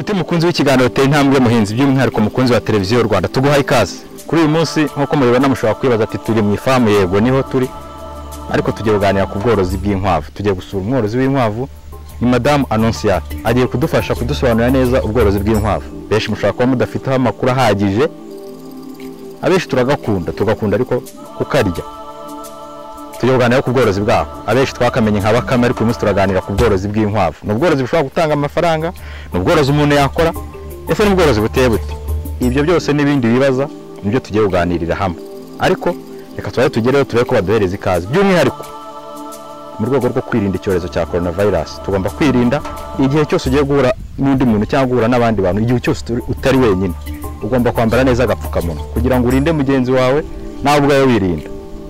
Nshuti mukunzi w'ikiganiro Tera Intambwe Muhinzi, by'umwihariko mukunzi wa televiziyo y'u Rwanda, tuguhaye ikaze. Kuri uyu munsi nkuko mubibona mushobora kwibaza ati turi mu ifamu, yego niho turi, ariko tugiye kuganira ku bworozi bw'inkwavu. Tugiye gusura umworozi w'inkwavu, ni Madame Annonciate. Agiye kudufasha kudusobanurira neza ubworozi bw'inkwavu. Benshi mushobora kuba mudafiteho amakuru ahagije, abenshi tugakunda ariko kukarya. Tugiye kuganira ku bworozi bwaho. Abenshi twakamenye nka Bakame, ariko uyu munsi turaganira ku bworozi bw'inkwavu. Ni ubworozi bushobora gutanga amafaranga, ni ubworozi umuntu yakora, ese ni ubworozi buteye bute? Ibyo byose n'ibindi bibaza nibyo tugiye kuganirira hamwe. Ariko reka tugereho turebe ko baduhereza ikaze. By'umwihariko mu rwego rwo kwirinda icyorezo cya coronavirus, tugomba kwirinda igihe cyose ugiye guhura n'undi muntu cyangwa guhura n'abandi bantu, igihe cyose utari wenyine ugomba kwambara neza agapfukamunwa kugira ngo urinde mugenzi wawe nawe ubwawe wirinda.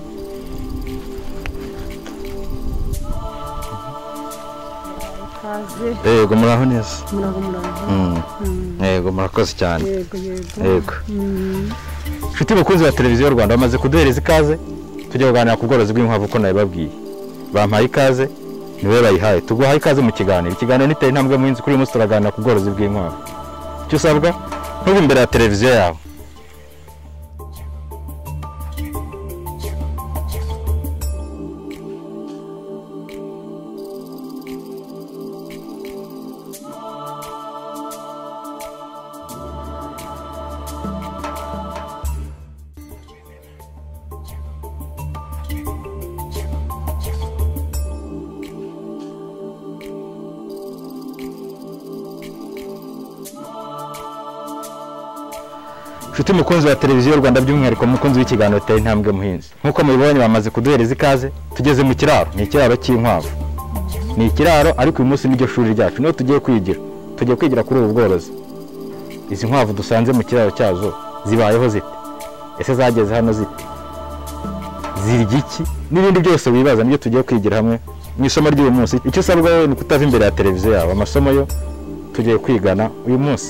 Yego muraho neza. Yego murakoze cyane. Yego. Nshuti mukunzi wa televiziyo y'u Rwanda, bamaze kuduhereza ikaze. Tugiye kuganira ku bworozi bw'inkwavu ko nabibabwiye. Bampaye ikaze, niwe bayihaye. Tuguhaye ikaze mu kiganiro. Ikiganiro ni Tera Intambwe Muhinzi. Kuri uyu munsi turaganira ku bworozi bw'inkwavu. Icyo usabwa ntube imbere ya televiziyo yawe. Nshuti mukunzi wa televiziyo y'u Rwanda, by'umwihariko mukunzi w'ikiganiro Tera Intambwe Muhinzi, nkuko mubibonye bamaze kuduhereza ikaze. Tugeze mu kiraro, ni ikiraro cy'inkwavu. Ni ikiraro, ariko uyu munsi niryo shuri ryacu, niho tugiye kwigira. Tugiye kwigira kuri ubu bworozi. Izi nkwavu dusanze mu kiraro cyazo zibayeho zite? Ese zageze hano zite? Zirya iki? N'ibindi byose wibaza nibyo tugiye kwigira hamwe mu isomo ry'uyu munsi. Icyo usabwa wowe ni kutava imbere ya televiziyo yawe. Amasomo yo tugiye kwigana uyu munsi.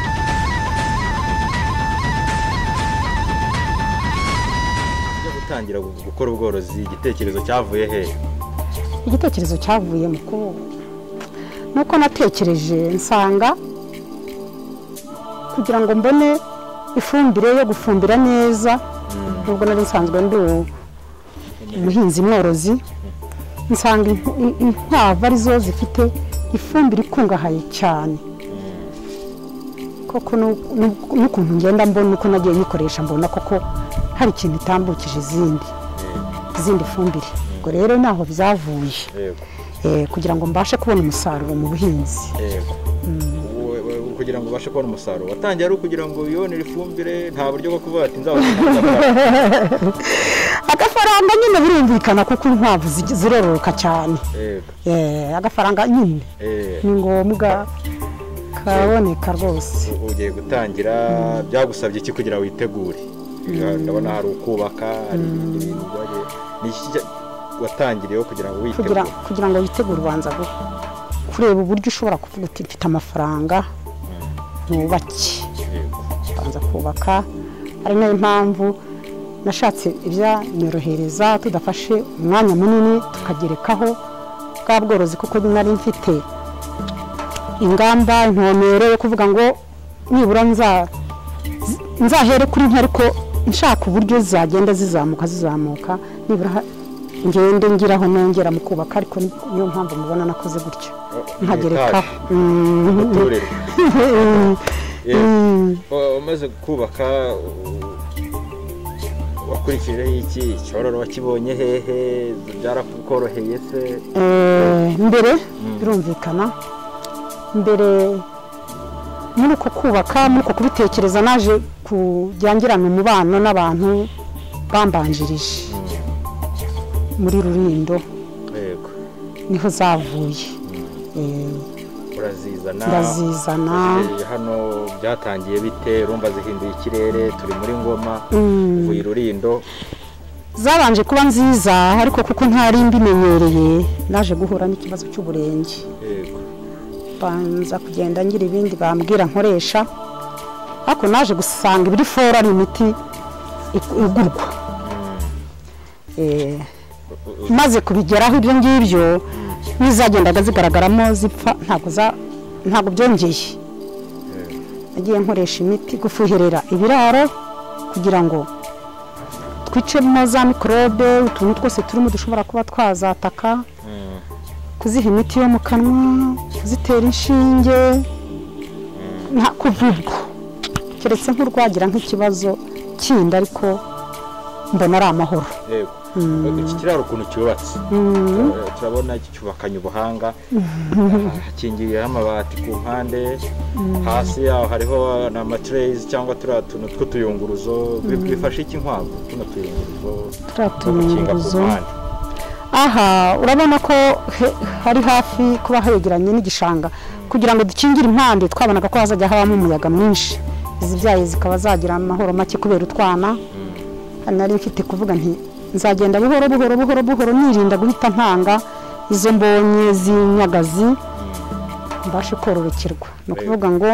Tangira gukora ubworozi, igitekerezo cyavuye he? Igitekerezo cyavuye nuko natekereje nsanga kugira ngo mbone ifumbire yo gufumbira neza, nubwo nari nsanzwe ndi umuhinzi mworozi, nsanga inkwavu arizo zifite ifumbire ikungahaye cyane. Koko n'ukuntu ngenda mbona uko nagiye nyikoresha, mbona koko hari ikintu itambukije izindi fumbire. Ubwo rero naho byavuye kugira ngo mbashe kubona umusaruro mu buhinzi. Kugira ngo ubashe kubona umusaruro watangiye ari ukugira ngo wiyonere ifumbire, nta buryo bwo kuvuga ati nzabona agafaranga nyine birumvikana kuko inkwavu zirororoka cyane. Agafaranga nyine ni ngombwa kaboneka rwose. Ugiye gutangira, byagusabye iki kugira witegure? Ndabona hari ukubaka, hari ibintu byagiye. Ni iki watangiriyeho kugira ngo witegure? Kugira ngo witegure ubanza kureba uburyo ushobora kuvuga uti mfite amafaranga nubake. Ubanza kubaka. Ari nayo mpamvu nashatse ibyanyorohereza, tudafashe umwanya munini tukagerekaho bwa bworozi, kuko nari mfite ingamba, intumbero yo kuvuga ngo nibura nzahere kuri nka, ariko nshaka uburyo zagenda zizamuka nibura ngende ngiraho nongera mu kubaka. Ariko niyo mpamvu mubona nakoze gutyo nkagerekaho. Umaze kubaka wakurikijeho iki? Icyororo wakibonye hehe? Byarakoroheye se? Mbere birumvikana, mbere muri uko kubaka, muri uko kubitekereza, naje kujyangirana umubano n'abantu bambanjirije muri Rurindo. Niho zavuye. Urazizana hano. Byatangiye bite? Urumva zihinduye ikirere, turi muri Ngoma, uvuye Rurindo. Zabanje kuba nziza, ariko kuko ntari mbimenyereye naje guhura n'ikibazo cy'uburenge. Banza kugenda ngira ibindi bambwira nkoresha, ariko naje gusanga ibiri fora ari imiti igurwa. Maze kubigeraho ibyo ngibyo, nizagendaga zigaragaramo zipfa, ntabwo byongeye. nagiye nkoresha imiti gufuherera ibiraro kugira ngo twicemo za mikorobe utuntu twose turimo dushobora kuba twazataka, kuziha imiti yo mu kanwa, kuzitera inshinge, nta kuvubwo keretse nk'urwagira nk'ikibazo kindi ariko mbona ari amahoro. Iki kiraro ukuntu cyubatse turabona cyubakanye ubuhanga, hakingiyeho amabati ku mpande, hasi yaho hariho na matirezi cyangwa turiya tuntu tw'utuyunguruzo. Bifashe iki inkwavu tuno tuyunguruzo? Aha urabona ko hari hafi kuba hegeranye n'igishanga kugira ngo dukingire impande. Twabonaga ko hazajya habamo umuyaga mwinshi, izibyaye zikaba zagira amahoro make kubera utwana. Nari mfite kuvuga nti nzagenda buhoro nirinda guhita ntanga izo mbonye z'inyagazi mbashe kororokerwa. No kuvuga ngo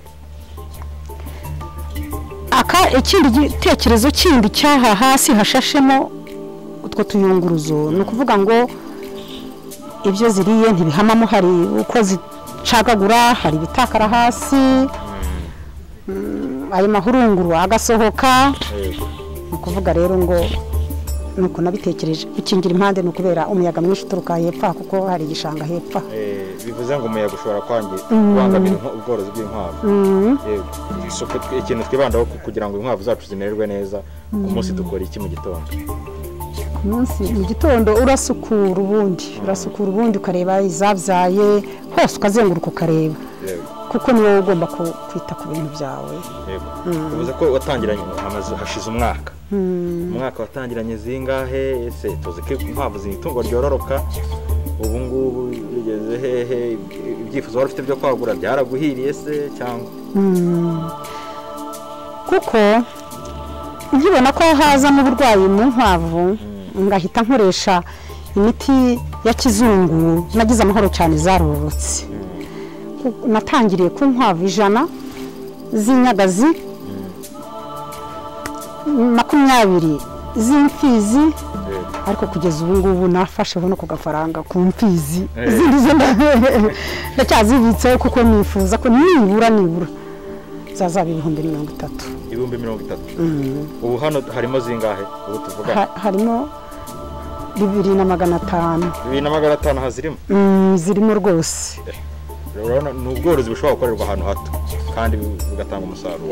ikindi gitekerezo kindi cyaha hasi hashashemo utwo tuyunguruzo, ni ukuvuga ngo ibyo ziriye ntibihamamo, hari uko zicagagura, hari ibitakara hasi, ayo mahurunguru agasohoka. Ni ukuvuga rero ngo nuko nabitekereje gukingira impande ni ukubera umuyaga mwinshi uturuka hepfo kuko hari igishanga hepfo. Bivuze ngo umuyaga ushobora kubangamira ubworozi bw'inkwavu. Ikintu twibandaho kugira ngo inkwavu zacu zimererwe neza, ku munsi dukora iki mu gitondo? Ku munsi mu gitondo urasukura ubundi ukareba izabyaye hose, ukazenguruka ukareba kuko niwe ugomba kwita ku bintu byawe. Bivuze ko watangiranye hashize umwaka. Umwaka watangiranye zingahe? Ese tuzi ko inkwavu z'itungo ryororoka, ubu ngubu bigeze hehe? Ibyifuzo wari ufite byo kwagura byaraguhiriye se cyangwa? Kuko nkibona ko hazamo uburwayi mu nkwavu, ngahita nkoresha imiti ya kizungu, nagize amahoro cyane, zarorotse. Natangiriye ku nkwavu 100 z'inyagazi, 20 z'imfizi, ariko kugeza ubu ngubu nafasheho no ku gafaranga ku mfizi. Izindi zo ndacyazibitseho kuko nifuza ko nibura zazaba 30,000. 30,000? Ubu hano harimo zingahe ubu tuvuga? Harimo 2,500. 2,500 hazirimo? Zirimo rwose. Urabona ni ubworozi bushobora gukorerwa ahantu hato kandi bugatanga umusaruro.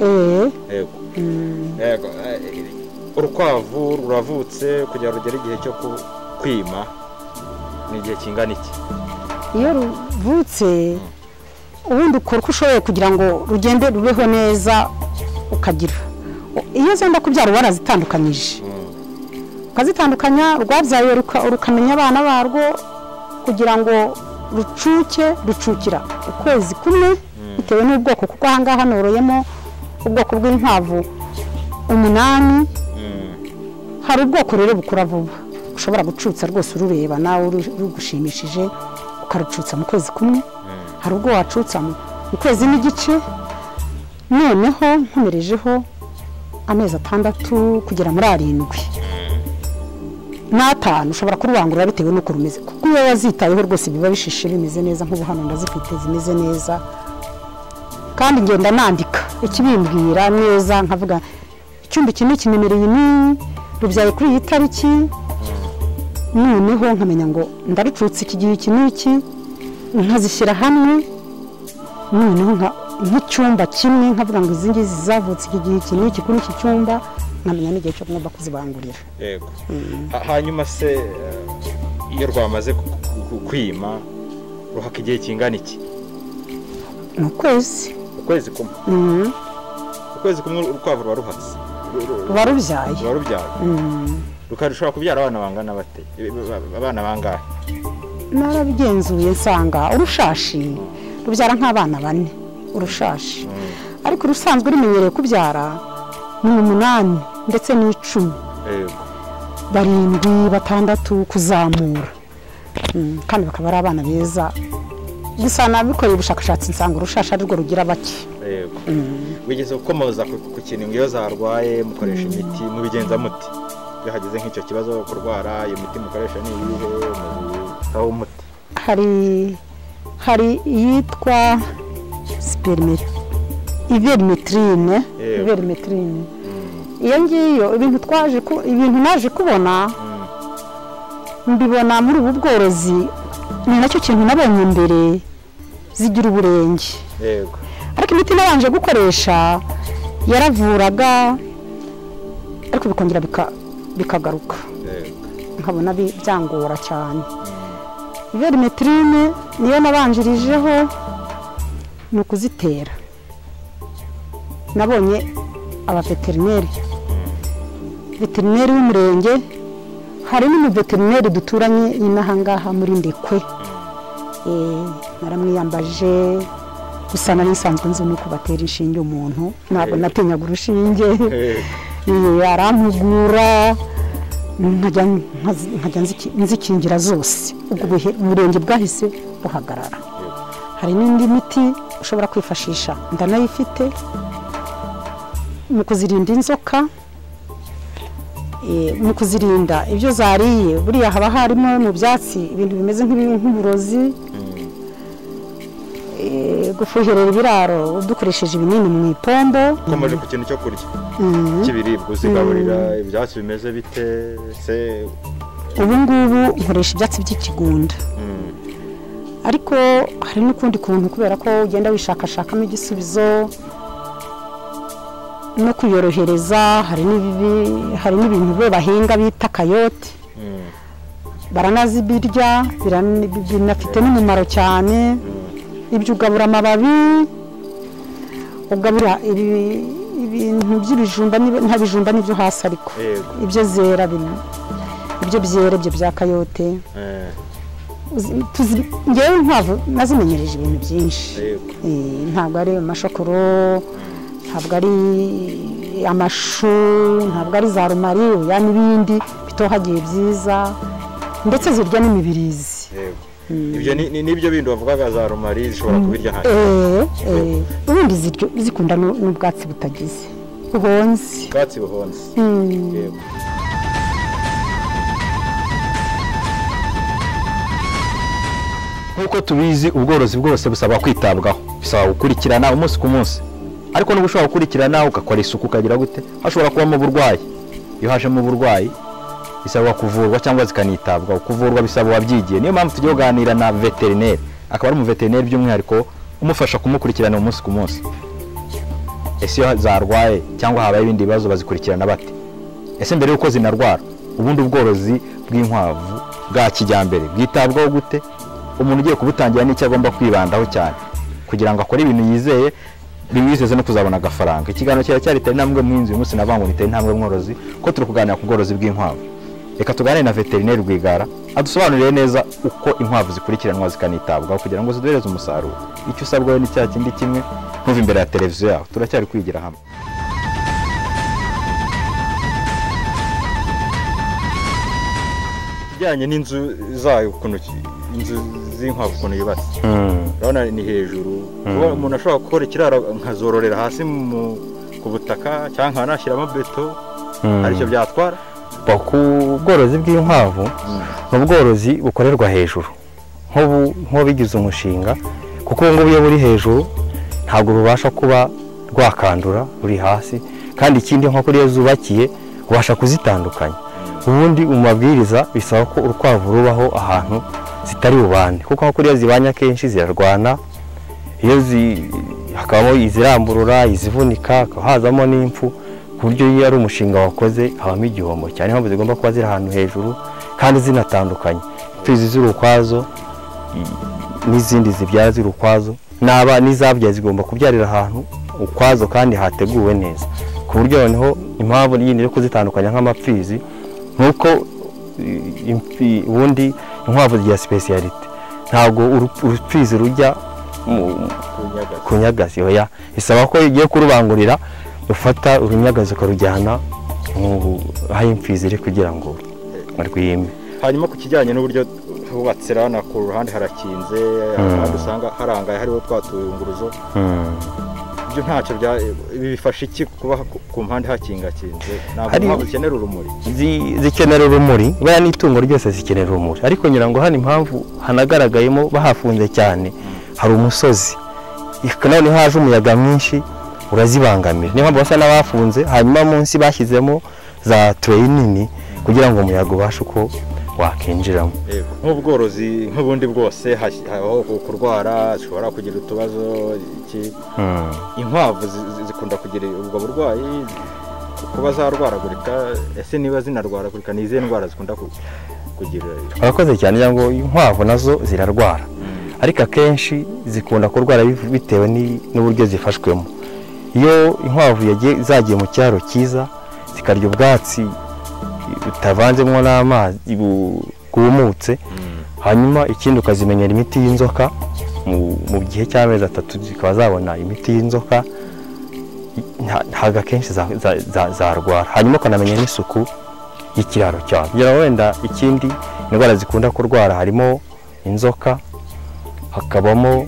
Yego. Urukwavu ruravutse kugira rugere igihe cyo kwima ni igihe kingana iki? Iyo ruvutse ubundi ukora uko ushoboye kugira ngo rugende rubeho neza, ukagira iyo zenda kubyara warazitandukanyije, ukazitandukanya, rwabyaye rukamenya abana barwo kugira ngo rucukira ukwezi kumwe bitewe n'ubwoko, kuko ahangaha noroyemo ubwoko bw'inkwavu 8. Hari ubwoko rero bukura vuba, ushobora gucutsa rwose urureba nawe rugushimishije ukarucutsa mu kwezi kumwe. Hari ubwo wacutsa mu kwezi n'igice, noneho nkomerejeho amezi 6 kugera muri 7 n'5 ushobora kurubangurira bitewe n'uko rumeze, kuko iyo wazitayeho rwose biba bishishe bimeze neza. nk'ubu hano ndazifite zimeze neza, kandi ngenda nandika ikibimbwira neza, nkavuga icyumba iki kimemereye ni rubyaye kuri iyi tariki, noneho nkamenya ngo ndarucutse iki gihe iki n'iki, nkazishyira hamwe, noneho nk'icyumba kimwe nkavuga ngo izi ngizi zavutse iki gihe iki n'iki kuri iki cyumba, nkamenya n'igihe cyo ngomba kuzibangurira. Yego. Hanyuma se iyo rwamaze kwima ruhaka igihe kingana iki? Ni ukwezi kumwe. Ukwezi kumwe urukwavu ruba ruhatse, ruba rubyaye. Rukarushaho kubyara abana bangana bate? Abana bangahe? Narabigenzuye nsanga urushashi rubyara nk'abana 4 urushashi, ariko urusanzwe rumenyereye kubyara ni 8 ndetse n'10. 7, 6 kuzamura, kandi bakaba ari abana beza. Gusa nabikoreye ubushakashatsi nsanga urushashi ari rwo rugira bake. Wigeze gukomoza ku kintu iyo zarwaye mukoresha imiti, mubigenza muti iyo hageze nk'icyo kibazo kurwara, iyo miti mukoresha ni ibihe aho umuti? Hari iyitwa Ivermectrine. Iyo ngiyo ibintu naje kubona mbibona muri ubu bworozi ni nacyo kintu nabonye mbere zigira uburenge. Yego. Ariko imiti nabanje gukoresha yaravuraga ariko bikongera bikagaruka. Nkabona byangora cyane. Ivermectrine niyo nabanjirijeho ni ukuzitera. Nabonye abaveterineri w'umurenge, hari n'umuveterineri duturanye inaha ngaha muri Ndekwe. Naramwiyambaje gusa nari nsanzwe nzi nuko batera inshinge umuntu, ntabwo natinyaga urushinge. Arampugura nkajya nzikingira zose, ubwo uburenge bwahise buhagarara. Hari n'indi miti ushobora kwifashisha ndanayifite mu kuzirinda inzoka, mu kuzirinda ibyo zariye. Buriya haba harimo mu byatsi ibintu bimeze nk'uburozi. Gufuhirira ibiraro dukoresheje ibinini mu ipombo. Komeje ku kintu cyo kurya cy'ibiribwa uzigaburira ibyatsi bimeze bite se? Ubu ngubu nkoresha ibyatsi by'ikigunda, ariko hari n'ukundi kuntu kubera ko ugenda wishakashakamo igisubizo no kuyorohereza. Hari n'ibintu bahinga bita kayote, baranazibirya, binafite n'umumaro cyane. Ibyo ugabura amababi, ugabura ibintu by'ibijumba, nta bijumba n'ibyo hasi, ariko ibyo zera, ibyo byera byo bya kayote. Ngewe inkwavu nazimenyereje ibintu byinshi. Ntabwo ari amashokoro, ntabwo ari amashu, ntabwo ari za rumari, n'ibindi bitohagiye byiza, ndetse zirya n'imibirizi. Ibyo nibyo bindi bavugaga za rumari zishobora kubirya hano. Ubundi zikunda n'ubwatsi butagize buhonze. Ubwatsi buhonze. Nk'uko tubizi, ubworozi bwose busaba kwitabwaho, bisaba gukurikirana umunsi ku munsi. Ariko n'ubu ushobora gukurikirana ugakora isuku, ukagira gute, hashobora kubamo uburwayi. Iyo hajemo uburwayi bisaba kuvurwa cyangwa zikanitabwaho. Kuvurwa bisaba wabyigiye. Niyo mpamvu tugiye kuganira na veterineri, akaba ari umuveterineri by'umwihariko umufasha kumukurikirana umunsi ku munsi. Ese iyo zarwaye cyangwa habaye ibindi bibazo bazikurikirana bate? Ese mbere yuko zinarwara, ubundi ubworozi bw'inkwavu bwa kijyambere bwitabwaho gute? Umuntu ugiye kubutangira n'icyo agomba kwibandaho cyane kugira ngo akore ibintu yizeye, bimwizeze no kuzabona agafaranga. Ikiganiro cyari intambwe muhinzi, uyu munsi navangu niteye intambwe mworozi, ko turi kuganira ku bworozi bw'inkwavu. Reka tuganire na veterineri Rwigara adusobanurire neza uko inkwavu zikurikiranwa zikanitabwaho kugira ngo ziduhereze umusaruro. Icyo usabwa ni cya kindi kimwe, ntuve imbere ya televiziyo yawe, turacyari kwigira hamwe. Bijyanye n'inzu zayo, inzu z'inkwavu ukuntu yubatse, urabona ni hejuru. Umuntu ashobora gukora ikiraro nkazororera hasi ku butaka, cyangwa nashyiramo beto, aricyo byatwara. Ku bworozi bw'inkwavu ni ubworozi bukorerwa hejuru, nk'ubu bigize umushinga, kuko ubu ngubu iyo buri hejuru ntabwo rubasha kuba rwakandura ruri hasi. Kandi ikindi, nko kuriyo zubakiye ubasha kuzitandukanya. Ubundi mu mabwiriza bisaba ko urukwavu rubaho ahantu zitari bubane, kuko nko kuriyo zibanye akenshi zirarwana. Iyo hakabamo iziramburura, izivunika, hakaba hazamo n'impfu, ku buryo iyo ari umushinga wakoze habamo igihombo cyane. Impamvu zigomba kuba ziri ahantu hejuru kandi zinatandukanye. Imfizi ziri ukwazo n'izindi zibyara ziri ukwazo, n'izabyaye zigomba kubyarira ahantu ukwazo kandi hateguwe neza, ku buryo noneho impamvu yindi yo kuzitandukanya nk'amapfizi nuko ubundi inkwavu zigira speciality. Ntabwo urupfizi rujya ku nyagazi, oya, isaba ko igiye kurubangurira ufata urunyagazi ukarujyana aho imfizi iri kugira ngo rwime. Hanyuma ku kijyanye n'uburyo hubatse, rana ku ruhande harakinze, ahandi usanga harangaye hariho twatuyunguruzo, ibyo ntacyo bifasha iki kuba ku mpande hakingakinze? Ntabwo zikenera urumuri. Zikenera urumuri, baya n'itungo ryose zikenera urumuri, ariko ngira ngo hano impamvu hanagaragayemo bahafunze cyane, hari umusozi, noneho haje umuyaga mwinshi urazibangamira. Niyo mpamvu basa n'abafunze, hanyuma munsi bashyizemo za tureyi nini kugira ngo umuyaga ubashe uko wakinjiramo. Nk'ubworozi nk'ubundi bwose habaho kurwara, zishobora kugira utubazo. Inkwavu zikunda kugira ubwo burwayi, kuba zarwaragurika. Ese niba zinarwaragurika ni izihe ndwara zikunda kugira? Urakoze cyane. Ngo inkwavu nazo zirarwara, ariko akenshi zikunda kurwara bitewe n'uburyo zifashwemo. Iyo inkwavu zagiye mu cyaro cyiza zikarya ubwatsi butavanzemo n'amazi bwumutse, hanyuma ikindi ukazimenyera imiti y'inzoka, mu gihe cy'amezi 3 zikaba zabona imiti y'inzoka, ntabwo akenshi zarwara. Hanyuma ukanamenya n'isuku y'ikiraro cyazo. kugira ngo wenda ikindi indwara zikunda kurwara harimo inzoka, hakabamo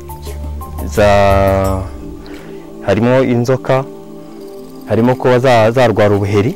harimo kuba zarwara ubuheri,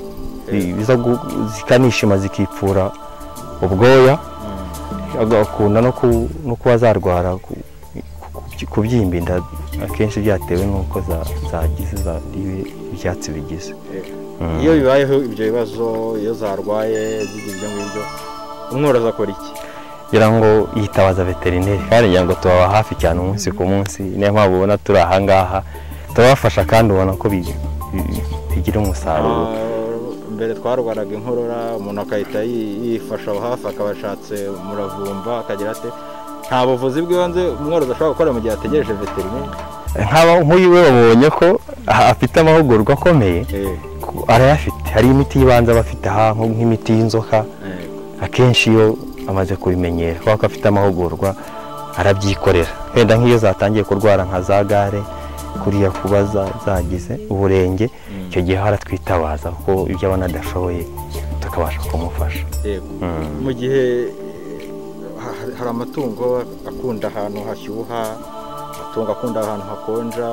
zikanishima zikipfura ubwoya, agakunda no kuba zarwara kubyimba inda, akenshi byatewe n'uko zagize ibyatsi bigize. Iyo bibayeho ibyo bibazo, iyo zarwaye zigizwe ngibyo, umworozi akora iki? kugira ngo yitabaza veterineri, kandi ngira ngo tubaba hafi cyane umunsi ku munsi. Niyo mpamvu ubona turi aha ngaha tubafasha, kandi ubona ko bigira umusaruro. Mbere twarwaraga inkorora, umuntu akahita yifasha aho hafi, akabashatse umuravumba, akagira ate. Nta buvuzi bw'ibanze umworozi ashobora gukora mu gihe ategereje veterineri? Nk'uyu we wabonye ko afite amahugurwa akomeye, arayafite. Hari imiti y'ibanze aba afite aha, nk'imiti y'inzoka. Akenshi iyo amaze kubimenyera, kubera ko afite amahugurwa, arabyikorera. Wenda nk'iyo zatangiye kurwara nka za gare, kuriya kuba zagize uburenge, icyo gihe haratwitabaza kuko ibyo abona adashoboye tukabasha kumufasha. Mu gihe hari amatungo akunda ahantu hashyuha, amatungo akunda ahantu hakonja,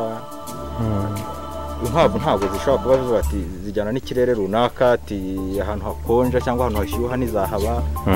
inkwavu ntabwo zishobora kuba zivuga ati zijyana n'ikirere runaka, ati ahantu hakonja cyangwa ahantu hashyuha ntizahaba.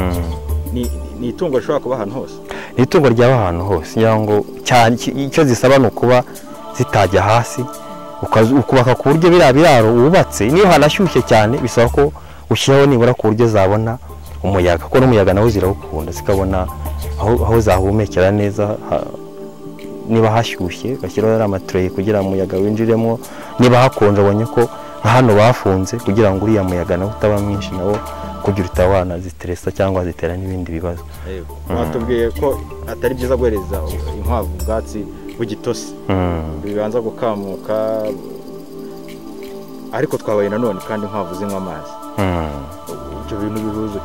Ni itungo rishobora kuba ahantu hose? Ni itungo ryaba ahantu hose. Ngira ngo icyo zisaba ni ukuba zitajya hasi, ukubaka ku buryo biriya biraro wubatse, niyo hanashyushye cyane bisaba ko ushyiraho nibura ku buryo zabona umuyaga, kuko n'umuyaga nawe zirawukunda, zikabona aho zahumekera neza. Niba hashyushye bashyiraho amatureye kugira ngo umuyaga winjiremo, niba hakonje abonye ko nka hano bafunze kugira ngo uriya muyaga nawe utaba mwinshi, nawo kugira utawana ziteresa cyangwa zitera n'ibindi bibazo. Batubwiye ko atari byiza guhereza inkwavu ubwatsi bugitose, bibanza gukamuka, ariko twabaye nanone kandi inkwavu zinywa amazi. Ibyo bintu bihuze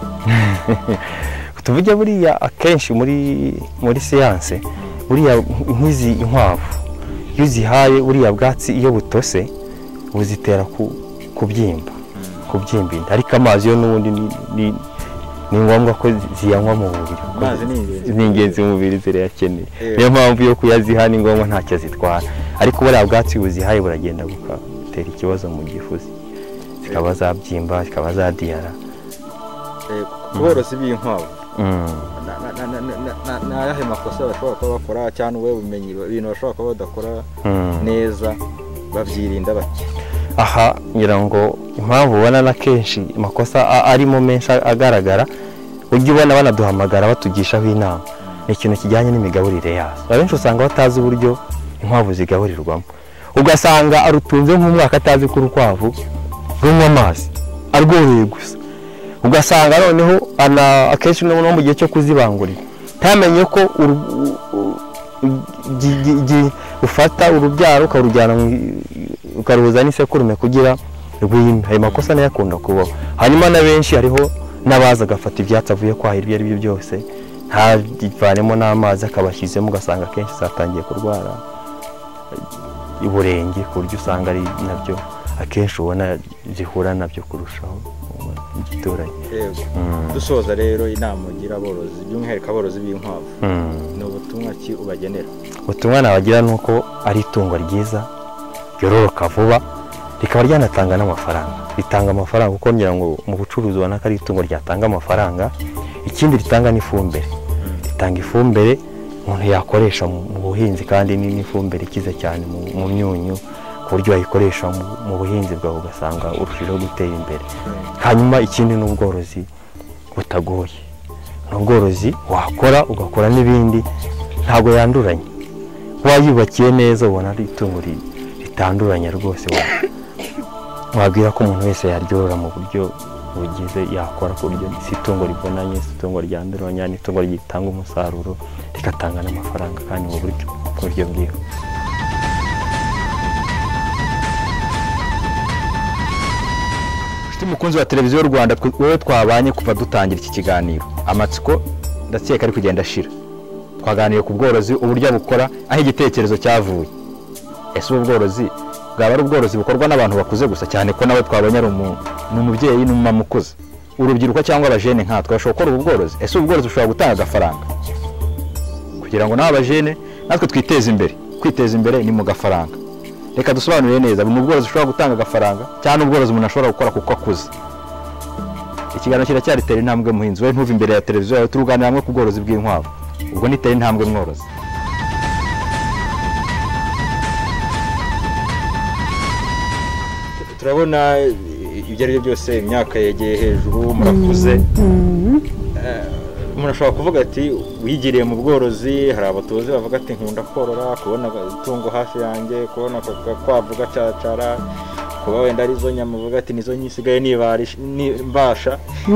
tuvuge buriya akenshi muri siyanse, buriya nk'izi inkwavu iyo uzihaye buriya bwatsi iyo butose buzitera kubyimba inda, ariko amazi yo n'ubundi ni ngombwa ko ziyanywa mu mubiri. Amazi ni ingenzi mu mubiri, zirayakeneye. Niyo mpamvu yo kuyaziha ni ngombwa, ntacyo zitwara. Ariko buriya bwatsi buzihaye buragenda bugatera ikibazo mu gifuzi, zikaba zabyimba, zikaba zadiyara. Ubworozi bw'inkwavu ni ayahe makosa bashobora kuba bakora, cyangwa wowe ubumenyi ibintu bashobora kuba badakora neza, babyirinda bati? Aha ngira ngo impamvu ubona na kenshi amakosa arimo menshi agaragara, ujya ubona banaduhamagara batugishaho inama, ni ikintu kijyanye n'imigaburire yazo. Abenshi usanga batazi uburyo inkwavu zigaburirwamo, ugasanga arutunze nk'umwaka atazi ko urukwavu runywa amazi, arworoye gusa. Ugasanga noneho akenshi no mu gihe cyo kuzibangurira ntamenye ko ufata urubyaro ukarujyana ukaruhuza n'isekurume kugira rwime. Ayo makosa nayo akunda kubaho. Hanyuma na benshi hariho n'abaza agafata ibyatsi avuye kwahira ibyo ari byo byose, ntavanemo n'amazi akabashyizemo, ugasanga akenshi zatangiye kurwara uburenge, ku buryo usanga ari nabyo akenshi ubona zihura nabyo kurushaho igituranye. Dusoza rero inama ugira aborozi, by'umwihariko aborozi b'inkwavu, ni ubutumwa ki ubagenera? Ubutumwa nabagira ni uko ari itungo ryiza, ryororoka vuba, rikaba ryanatanga n'amafaranga. Ritanga amafaranga kuko ngira ngo mu bucuruzi ubona ko ari itungo ryatanga amafaranga. Ikindi ritanga n'ifumbire, ritanga ifumbire umuntu yakoresha mu buhinzi, kandi n'ifumbire ikize cyane mu myunyu, buryo wayikoresha mu buhinzi bwawe ugasanga urushijeho gutera imbere. Hanyuma ikindi ni ubworozi butagoye, ni ubworozi wakora ugakora n'ibindi ntabwo yanduranye, wayubakiye neza ubona ari itungo ritanduranye rwose. Wabwira ko umuntu wese yaryorora mu buryo bugize yakora ku buryo si itungo ribonanye, si itungo ryanduranya, ni itungo ritanga umusaruro rigatanga n'amafaranga kandi mu buryo bwihuse. Mukunzi wa televiziyo y'u Rwanda, wowe twabanye kuva dutangira iki kiganiro, amatsiko ndakeka ari kugenda ashira. Twaganiriye ku bworozi, uburyo bukora, aho igitekerezo cyavuye. Ese ubu bworozi bwaba ari ubworozi bukorwa n'abantu bakuze gusa, cyane ko nawe twabonye ari umubyeyi n'umumama ukuze, urubyiruko cyangwa abajene nkatwe bashobora gukora ubu bworozi? Ese ubu bworozi bushobora gutanga agafaranga kugira ngo n'abajene natwe twiteze imbere? Kwiteza imbere ni mu gafaranga. Reka dusobanurire neza, ni ubworozi ushobora gutanga agafaranga cyane ubworozi umuntu ashobora gukora kuko akuze. Ikiganiro kiracyari intambwe muhinzi, wowe ntuve imbere ya televiziyo yawe, turuganira hamwe ku bworozi bw'inkwavu. Ubwo ni intambwe mworozi. Turabona ibyo ari byo byose, imyaka yegeye hejuru, murakuze. Umuntu ashobora kuvuga ati wigiriye mu bworozi, hari abatozi bavuga ati nkunda korora, kubona itungo hafi yanjye, kubona akakwavu gacacara, kuba wenda arizo nyama uvuga ati nizo nyisigaye mbasha.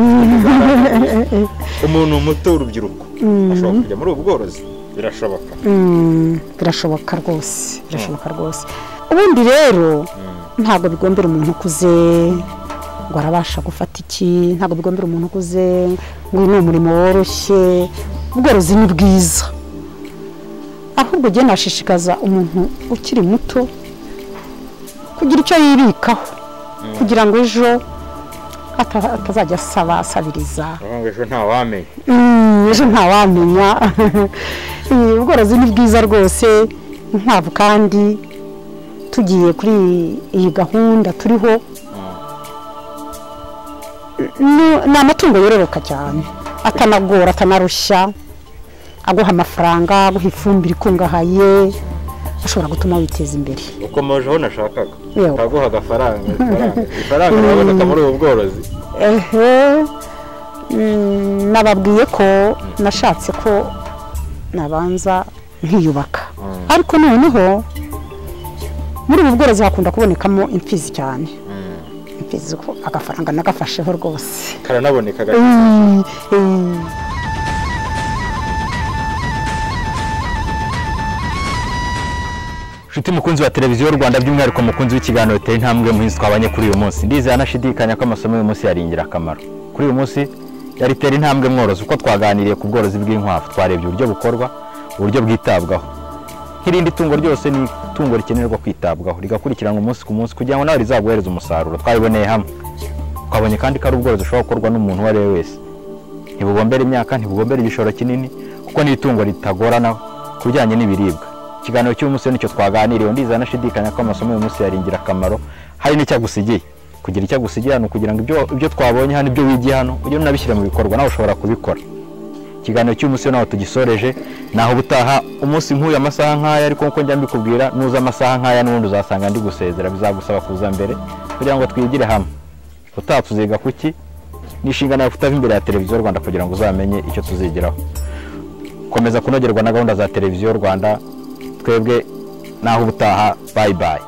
Umuntu muto w'urubyiruko ashobora kujya muri ubu bworozi? Birashoboka? Birashoboka rwose, birashoboka rwose. Ubundi rero ntabwo bigombera umuntu ukuze ngo arabasha gufata iki, ntabwo bigombera umuntu ukuze ngo ni umurimo woroshye. Ubworozi ni bwiza, ahubwo ugiye nashishikaza umuntu ukiri muto kugira icyo yibikaho kugira ngo ejo atazajya asabiriza. Ejo ntawamenya. Ejo ntawamenya. Ubworozi ni bwiza rwose. Inkwavu kandi tugiye kuri iyi gahunda turiho, ni amatungo yororoka cyane, atanagora, atanarushya, aguha amafaranga, aguha ifumbire ikungahaye, ashobora gutuma witeza imbere. Ukomeje aho nashakaga, aguha agafaranga. Ifaranga uraboneka muri ubu bworozi? Nababwiye ko nashatse ko nabanza nkiyubaka, ariko noneho muri ubu bworozi hakunda kubonekamo imfizi cyane. Imfizi ko agafaranga nagafasheho rwose, karanaboneka. Nshuti mukunzi wa televiziyo y'u Rwanda, by'umwihariko mukunzi w'ikiganiro Tera Intambwe muhinzi twabanye kuri uyu munsi, ndizera nashidikanya ko amasomo y'uyu munsi yari ingirakamaro. Kuri uyu munsi yari Tera Intambwe mworozi, uko twaganiriye ku bworozi bw'inkwavu, twarebye uburyo bukorwa, uburyo bwitabwaho. Nk'irindi tungo ryose ni itungo rikenerwa kwitabwaho, rigakurikiranwa umunsi ku munsi kugira ngo nawe rizaguhereze umusaruro. Twabiboneye hamwe, twabonye kandi ko ari ubworozi bushobora gukorwa n'umuntu uwo ari we wese. Ntibugombera imyaka, ntibugombera igishoro kinini, kuko ni itungo ritagorana ku bijyanye n'ibiribwa. Ikiganiro cy'uyu munsi nicyo twaganiriye, ndizera nashidikanya ko amasomo y'uyu munsi yari ingirakamaro. Hari n'icyagusigiye, kugira icyagusigiye no kugira ngo ibyo twabonye hano, ibyo wigiye hano ujye unabishyira mu bikorwa, nawe ushobora kubikora. Ikiganiro cy'umunsi naho tugisoreje, naho butaha umunsi nk'uyu amasaha nk'aya, ariko nkuko njya mbikubwira, nuza amasaha nk'aya n'ubundi uzasanga ndi gusezera, bizagusaba kuza mbere kugira ngo twigire hamwe. Utaha tuziga kuki? Ni inshingano yawe kutava imbere ya televiziyo y'u Rwanda kugira ngo uzamenye icyo tuzigiraho. Komeza kunogerwa na gahunda za televiziyo y'u Rwanda. Twebwe naho ubutaha, bye bye.